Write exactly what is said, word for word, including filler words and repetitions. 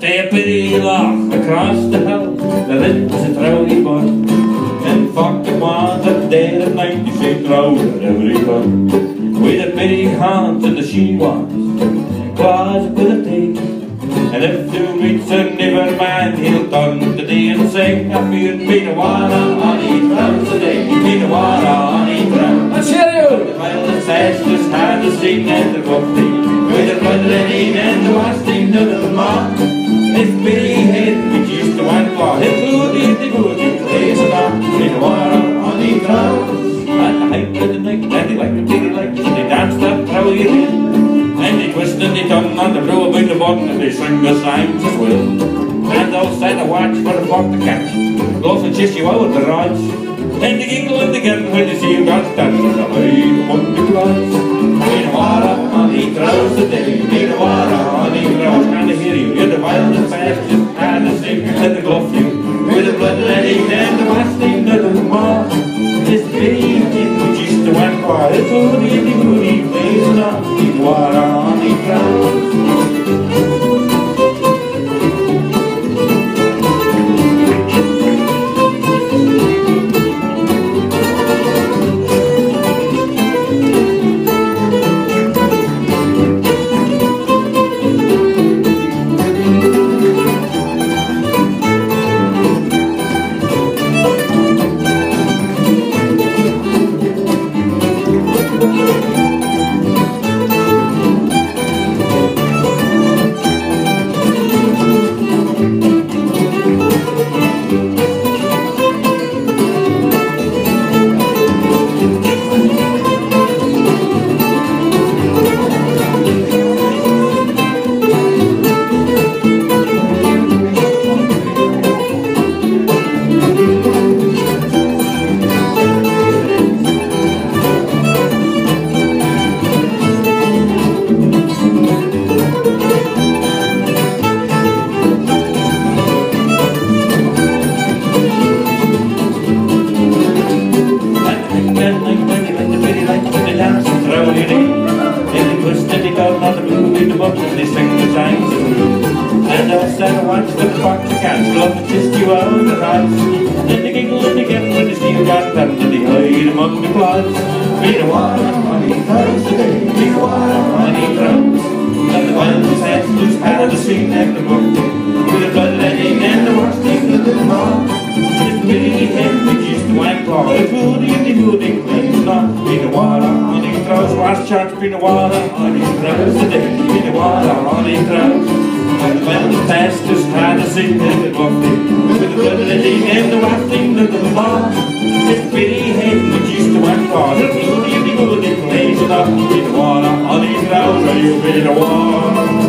lay a pretty loch across the hill, the lips a Trowdy bun. And forty was a day and night, you say Trows at every gun. With a pretty haunt and the she was, was with a day. And if two meets a never man, he'll turn today and sing. I feel Peter water on each round today, Peter water on each round. Let's hear you! The violet sisters had the scene and the buffy, with the blood lady and the wasting of the mob. It's Billy Head, which used to want for his goody, the goody, plays it on, Peter water on each round. At the height of the night, and they like to take it like they danced up Trowdy again. And they twist and they turn and they blow about the button and they sing the songs as well. And they'll set a watch for the fork to catch, go and chase you out with the rods. And they giggle and they giggle when they see you got done. And the hide among the clouds. Need a water on the Trows today, need a water on the Trows. Can they hear you? You're the violent fastest and the singers and the glove you. With the blood letting and the wasting of the mob. This big thing which used to went for it's goody, the goody, plays it on, need water on the Trows. Been a water on his Trows today, been a water on his Trows. And when the pastors had a sing and the buffy, with the blood letting and the wafting of the mob. This Billy Head which used to want for the goody, the goody, plays it up, been a water on his Trows, or you been a water.